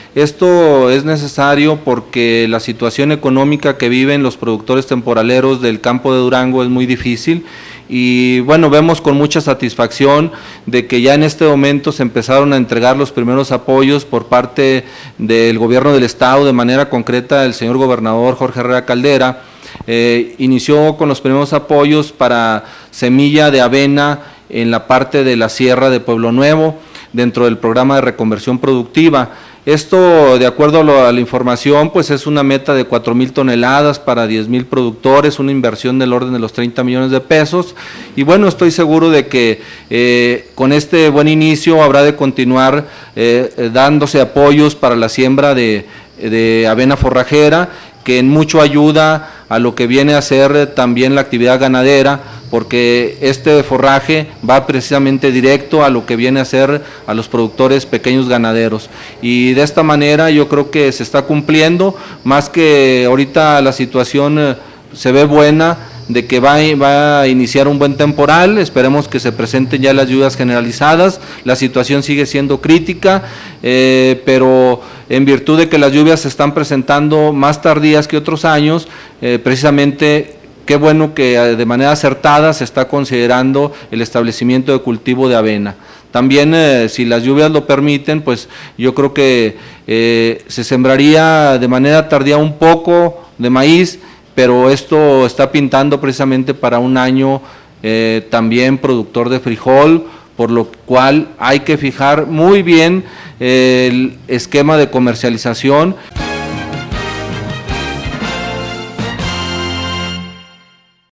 Esto es necesario porque la situación económica que viven los productores temporaleros del campo de Durango es muy difícil y bueno, vemos con mucha satisfacción de que ya en este momento se empezaron a entregar los primeros apoyos por parte del gobierno del estado, de manera concreta el señor gobernador Jorge Herrera Caldera. Inició con los primeros apoyos para semilla de avena en la parte de la sierra de Pueblo Nuevo, dentro del programa de reconversión productiva. Esto, de acuerdo a la información, pues es una meta de 4,000 toneladas para 10,000 productores, una inversión del orden de los 30 millones de pesos. Y bueno, estoy seguro de que con este buen inicio habrá de continuar dándose apoyos para la siembra de avena forrajera, que en mucho ayuda a lo que viene a ser también la actividad ganadera, porque este forraje va precisamente directo a lo que viene a ser a los productores pequeños ganaderos. Y de esta manera yo creo que se está cumpliendo, más que ahorita la situación se ve buena, de que va a iniciar un buen temporal, esperemos que se presenten ya las lluvias generalizadas, la situación sigue siendo crítica, pero en virtud de que las lluvias se están presentando más tardías que otros años, precisamente qué bueno que de manera acertada se está considerando el establecimiento de cultivo de avena. También si las lluvias lo permiten, pues yo creo que se sembraría de manera tardía un poco de maíz, pero esto está pintando precisamente para un año también productor de frijol, por lo cual hay que fijar muy bien el esquema de comercialización.